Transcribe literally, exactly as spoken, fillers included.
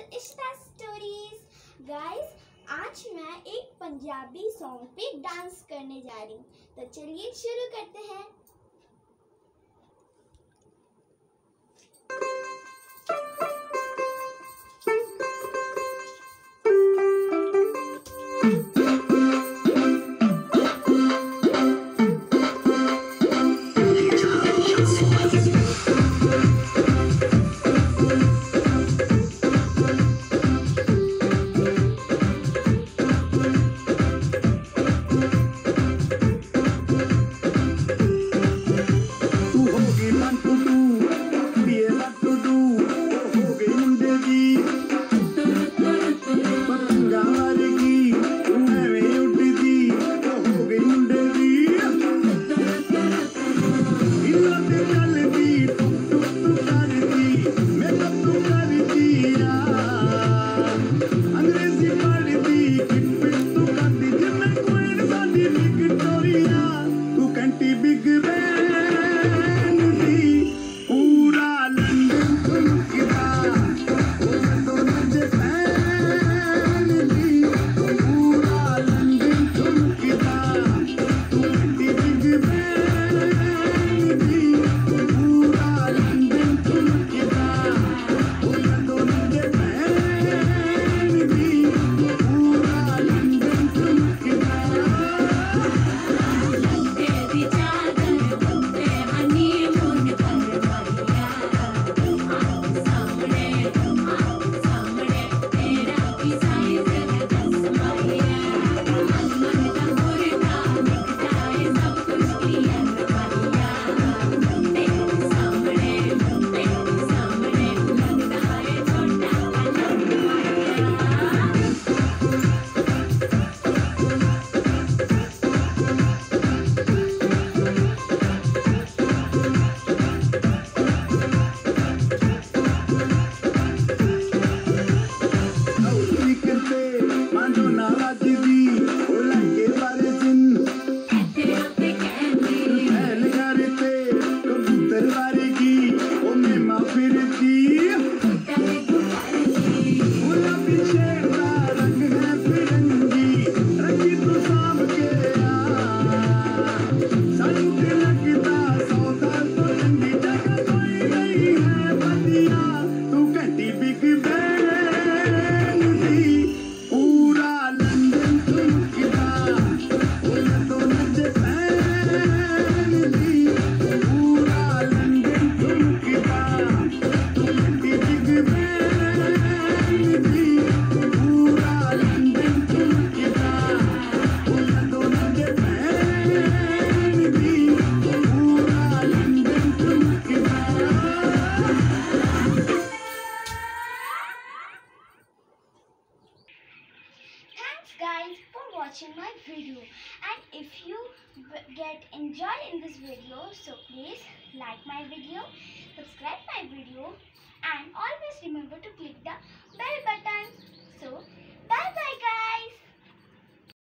इश्ता stories. Guys, आज मैं एक पंजाबी सॉन्ग पे डांस करने जा रही हूँ, तो चलिए शुरू करते हैं। Guys, for watching my video, and if you get enjoy in this video, so please like my video, subscribe my video, and always remember to click the bell button. So bye bye guys.